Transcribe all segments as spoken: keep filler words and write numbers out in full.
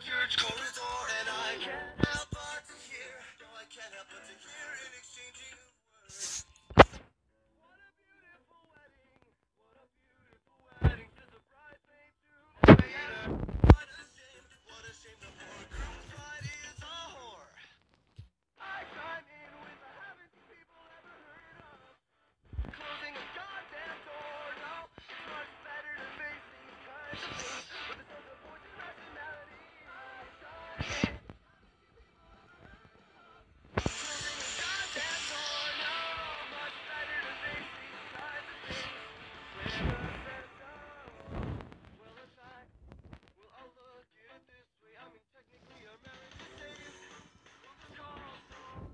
church corridor, and I can't help but to hear. No, I can't help but to hear in exchanging of words. What a beautiful wedding! What a beautiful wedding! To surprise me too. What a shame! What a shame! The poor girl's bride is a whore. I chime in with the haven't you people ever heard of closing a goddamn door? No, it's much better to face these kinds of things with a sense of voice and rationality. I chime in. Closing a goddamn door. No, much better to face these kinds of things with a sense of, well, it's like, well, I'll look at it this way. I mean, technically, our marriage is safe. We'll just call for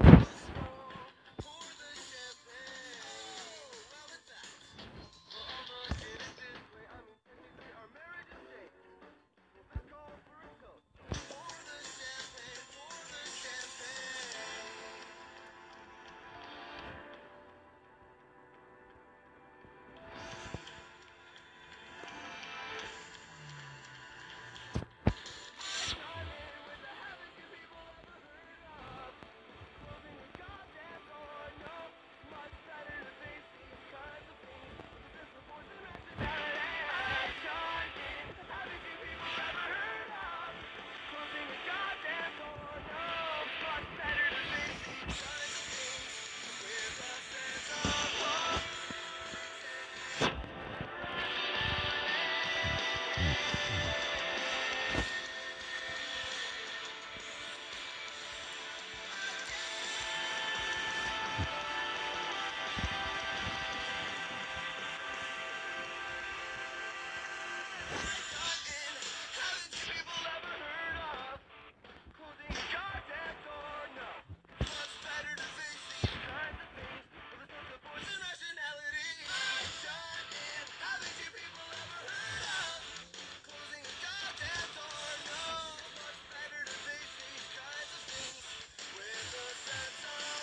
pour the champagne. Well, it's that. Well, I'll look at it this way. I mean, technically, our marriage is safe. Well, let's call for a toast. Pour the champagne, pour the champagne. Chime in with the haven't you people ever heard of closing a goddamn door? No, much better to face these kinds of things with a sense of voice and rationality. Chime in, haven't you people ever heard of closing a goddamn door? No, much better to face these kinds of things with a sense of hope. Haven't you people ever heard of closing a goddamn door? No, much better to face these kinds of things with a sense of voice and rationality. Chime in. Haven't you people ever heard of closing a goddamn door? No, much better to face these kinds of things with a sense of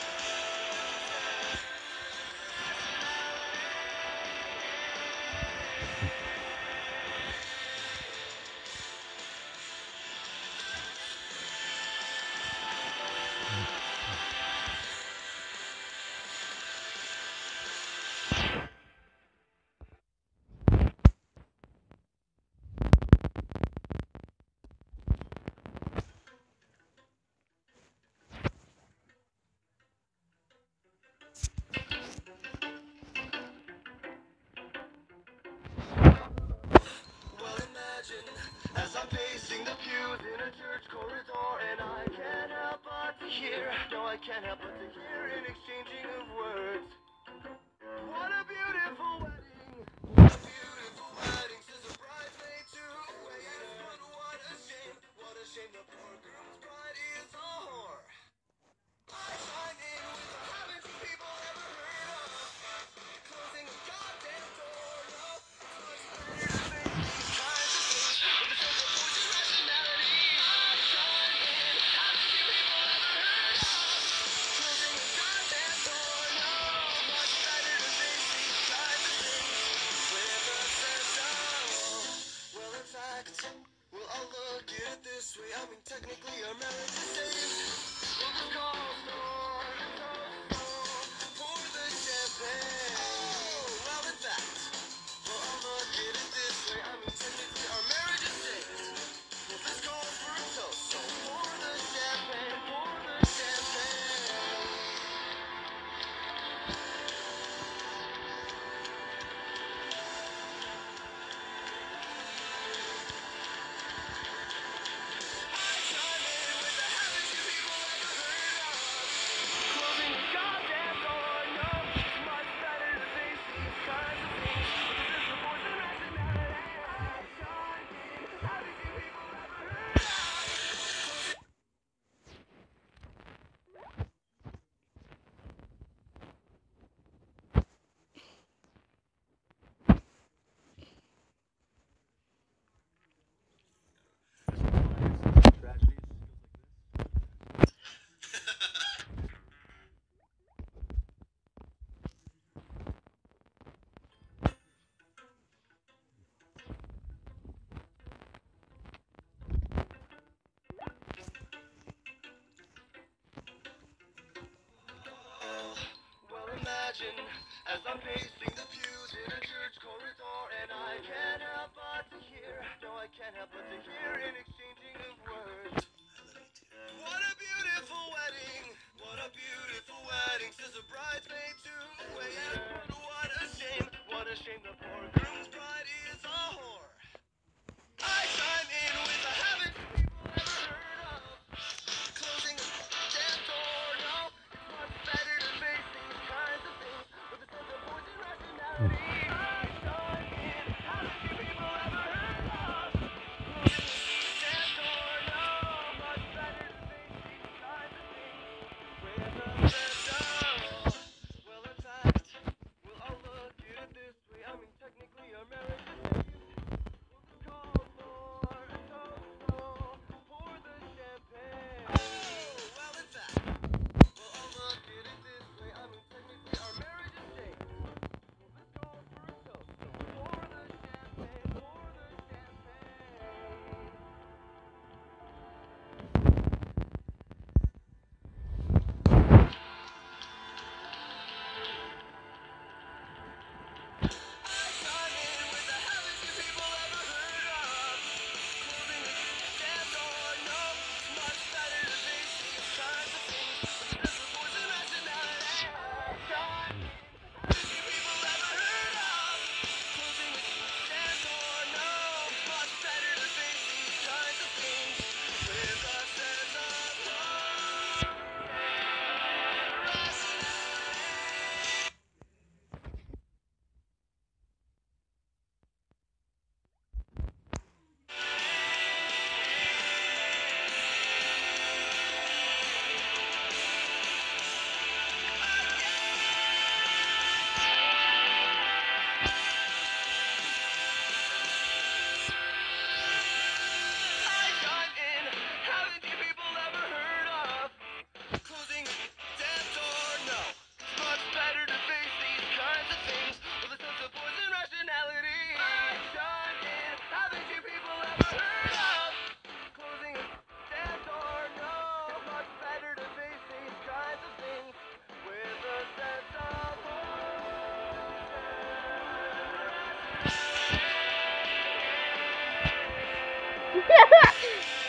well, imagine as I'm pacing the pews in a church corridor, and I can't help but to hear. No, I can't help but to hear in exchanging of words. What a beautiful wedding! What a beautiful wedding! Says a bridesmaid to a waiter. But what a shame! What a shame! The poor girl's bride is a whore. I chime in with the haven't you people ever heard of closing a goddamn door? No, it's much better to face these kinds of things with a sense of voice and rationality. I chime in. Haven't you people ever heard of closing a goddamn door? No, much better to face these kinds of things with a sense of, well, in fact, well, I'll look at it this way. I mean, technically. imagine as I'm pacing the pews in a church corridor, and I can't help but to hear, no, I can't help but to hear an exchanging of words. What a beautiful wedding, what a beautiful wedding, says a bridesmaid to a waiter. But what a shame, what a shame, the poor groom's bride is a whore. I chime in with a haven't people ever heard of closing a damn door. No, it's much better to face these kinds of things with a sense of voice and rationality. I chime in, haven't you people ever heard of closing a damn door? No, much better to face these kinds of things with a sense of, well, in fact, well, I'll look at it this way. I mean, technically, our marriage is saved. Call for a toast, oh, pour the champagne. Oh, well, in fact, well, I'll look at it this way. I mean, technically, our marriage is saved. Let's call for a toast, so pour the champagne, pour the champagne. I chime in with the haven't you people ever heard of closing a damn door? No, it's much better to face these kinds of things with a sense of voice and rationality. I chime in, haven't you people ever heard of closing a damn door? No, it's much better to face these kinds of things with a sense of voice and rationality. I chime in, haven't you people ever heard of closing a damn door? No, it's much better to face these kinds of things with a sense of voice and rationality. I chime in, haven't you people ever heard of closing a damn door? No, it's much better to face these kinds of things with a sense of voice and rationality.